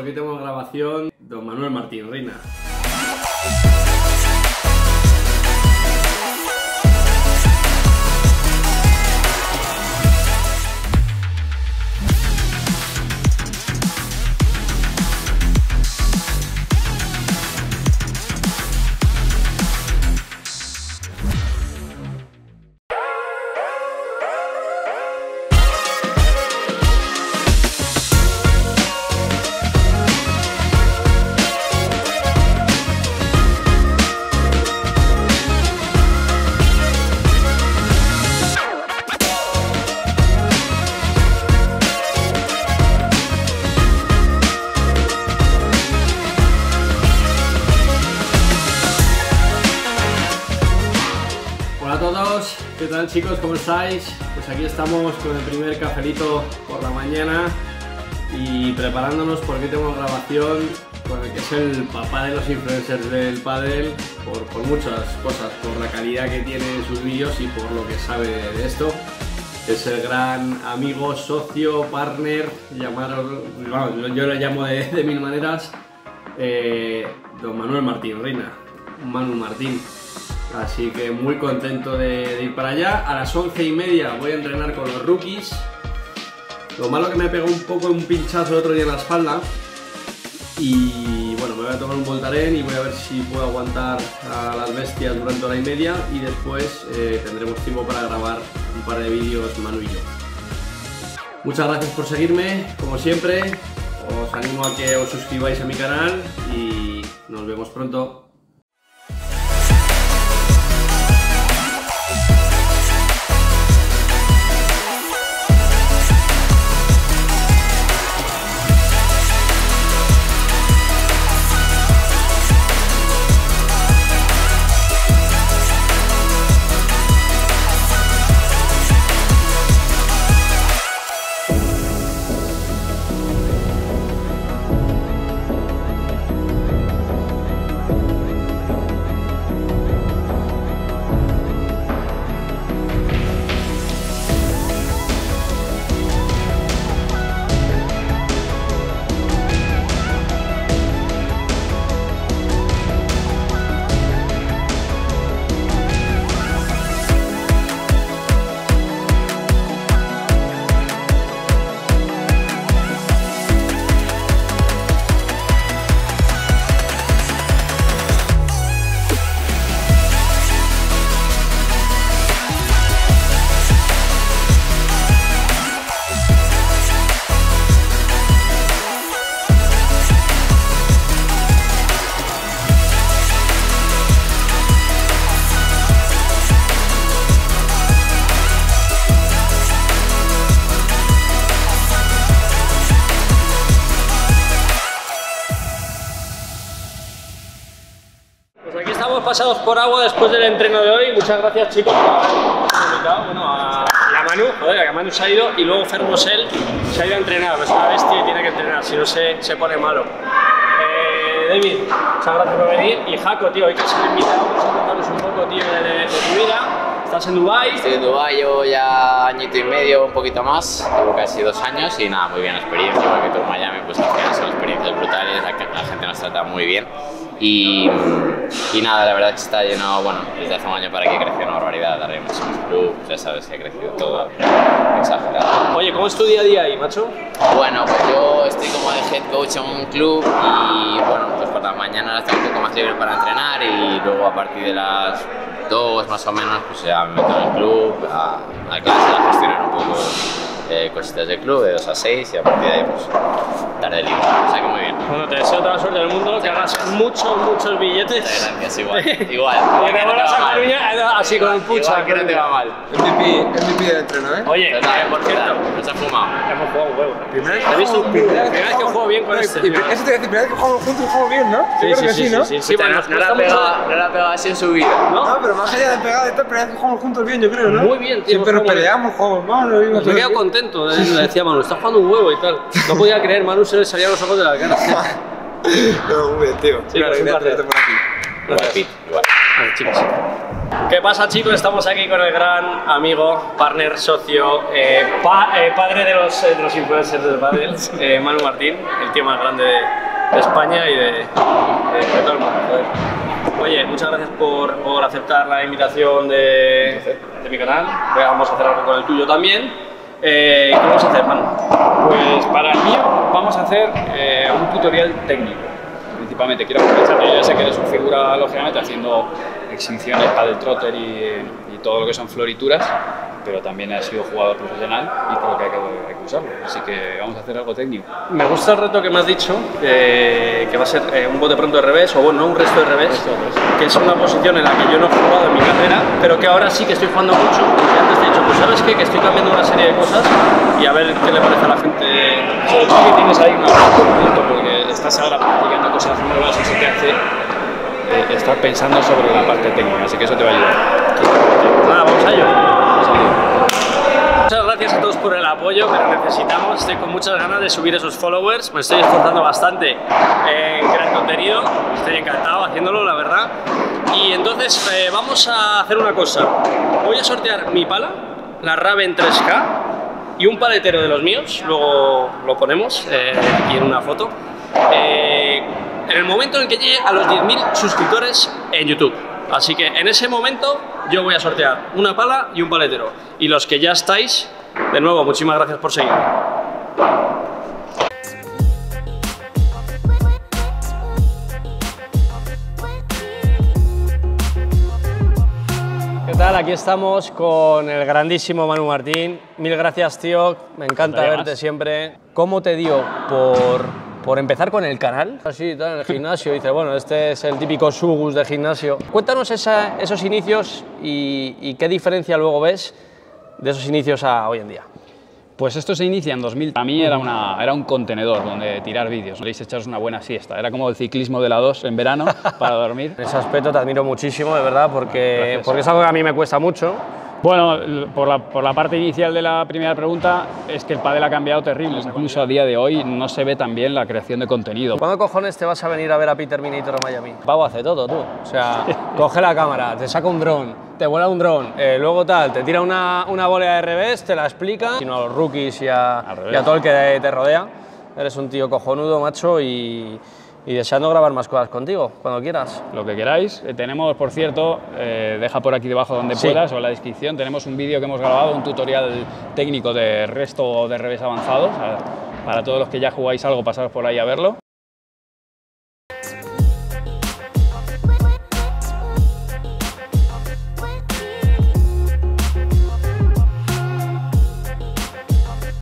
Aquí tengo grabación, don Manuel Martín Reina. Hola a todos, ¿qué tal chicos? ¿Cómo estáis? Pues aquí estamos con el primer cafelito por la mañana y preparándonos porque tengo grabación con el que es el papá de los influencers del pádel por muchas cosas, por la calidad que tiene en sus vídeos y por lo que sabe de esto. Es el gran amigo, socio, partner, yo lo llamo de mil maneras, don Manuel Martín Reina, Manu Martín. Así que muy contento de ir para allá. A las 11:30 voy a entrenar con los rookies. Lo malo que me pegó un poco un pinchazo el otro día en la espalda. Y bueno, me voy a tomar un Voltaren y voy a ver si puedo aguantar a las bestias durante hora y media. Y después tendremos tiempo para grabar un par de vídeos Manu y yo. Muchas gracias por seguirme, como siempre. Os animo a que os suscribáis a mi canal y nos vemos pronto. Estamos pasados por agua después del entreno de hoy. Muchas gracias chicos por haber invitado. Bueno, a Manu, joder, que Manu se ha ido y luego Fermosel se ha ido a entrenar. Es una bestia y tiene que entrenar, si no se pone malo. David, muchas gracias por venir. Y Jaco, tío, hoy que se me invitado, vamos a contaros un poco, tío, de tu vida. ¿Estás en Dubái? Estoy en Dubái, llevo ya añito y medio, un poquito más, llevo casi 2 años y nada, muy bien la experiencia, igual que tú en Miami, pues al final son experiencias brutales, la gente nos trata muy bien y nada, la verdad es que está lleno, bueno, desde hace un año para aquí creció una barbaridad, daré muchos clubes, ya sabes que ha crecido todo exagerado. Oye, ¿cómo es tu día a día ahí, macho? Bueno, pues yo estoy como de head coach en un club y bueno, pues por las mañanas estoy un poco más libre para entrenar y luego a partir de las 2 más o menos, pues ya me meto en el club, a clase, a gestionar un poco cositas del club, de 2 a 6 y a partir de ahí pues tarde libre, o sea que muy bien. Bueno, te deseo toda la suerte del mundo, que hagas muchos billetes. Gracias, igual. Y te vuelvas a Coruña así con el pucho. Igual que no te va mal. MVP del entreno, ¿eh? Oye, por cierto, nos ha fumado. hemos jugado un huevo. Primera Vez que juego bien con este. Eso te iba a decir, primera vez que jugamos juntos y jugamos bien, ¿no? Sí, Yo creo que sí, ¿no? Sí, bueno, no la ha pegado así en su vida. No, pero más allá de pegar de tal, primera vez que jugamos juntos bien, yo creo, ¿no? Muy bien, tío. Siempre nos peleamos, jugamos mal. Me he quedado contento, le decía Manu, estás jugando un huevo y tal. No podía creer, Manu se le salían los ojos de la cara. No, muy bien, tío. Sí, claro, pues un gracias placer. por aquí. Igual. chicos. ¿Qué pasa, chicos? Estamos aquí con el gran amigo, partner, socio, padre de los influencers del pádel, Manu Martín, el tío más grande de España y de todo el mundo. Joder. Oye, muchas gracias por aceptar la invitación de mi canal. Vamos a hacer algo con el tuyo también. ¿Qué vamos a hacer, Manu? Pues para el mío vamos a hacer un tutorial técnico. Principalmente quiero aprovechar, yo ya sé que eres una figura, lógicamente, haciendo exhibiciones para el trotter y todo lo que son florituras, pero también has sido jugador profesional y creo que hay que usarlo. Así que vamos a hacer algo técnico. Me gusta el reto que me has dicho, que va a ser un bote pronto de revés, o bueno, un resto de revés, que es una posición en la que yo no he jugado en mi carrera, pero que ahora sí que estoy jugando mucho. Y antes te he dicho, pues ¿sabes qué? Que estoy cambiando una serie de cosas y a ver qué le parece a la gente. Sobre todo que tienes ahí un punto, porque estás ahora practicando cosas nuevas y eso te hace estar pensando sobre la parte técnica, así que eso te va a ayudar. Nada, vamos a ello. Muchas gracias a todos por el apoyo, pero necesitamos, estoy con muchas ganas de subir esos followers, me estoy esforzando bastante en crear contenido, estoy encantado haciéndolo, la verdad. Y entonces vamos a hacer una cosa, voy a sortear mi pala, la Raven 3K, y un paletero de los míos, luego lo ponemos aquí en una foto, en el momento en que llegue a los 10.000 suscriptores en YouTube. Así que en ese momento yo voy a sortear una pala y un paletero. Y los que ya estáis, de nuevo, muchísimas gracias por seguirme. ¿Qué tal? Aquí estamos con el grandísimo Manu Martín. Mil gracias, tío. Me encanta verte siempre. ¿Cómo te dio por empezar con el canal? Así, en el gimnasio, dice, bueno, este es el típico Sugus de gimnasio. Cuéntanos esos inicios y qué diferencia luego ves de esos inicios a hoy en día. Pues esto se inicia en 2000. Para mí era un contenedor donde tirar vídeos. Podéis echaros una buena siesta. Era como el ciclismo de la 2 en verano para dormir. En ese aspecto te admiro muchísimo, de verdad, porque es algo que a mí me cuesta mucho. Bueno, por la parte inicial de la primera pregunta, es que el pádel ha cambiado terrible. Incluso a día de hoy no se ve tan bien la creación de contenido. ¿Cuándo cojones te vas a venir a ver a Peter Terminator a Miami? Pavo hace todo, tú. O sea, coge la cámara, te saca un dron, te vuela un dron, luego tal, te tira una volea de revés, te la explica, sino a los rookies y a todo el que te rodea. Eres un tío cojonudo, macho, y deseando grabar más cosas contigo, cuando quieras. Lo que queráis. Tenemos, por cierto, deja por aquí debajo donde puedas o en la descripción, tenemos un vídeo que hemos grabado, un tutorial técnico de resto o de revés avanzados. Para todos los que ya jugáis algo, pasaros por ahí a verlo.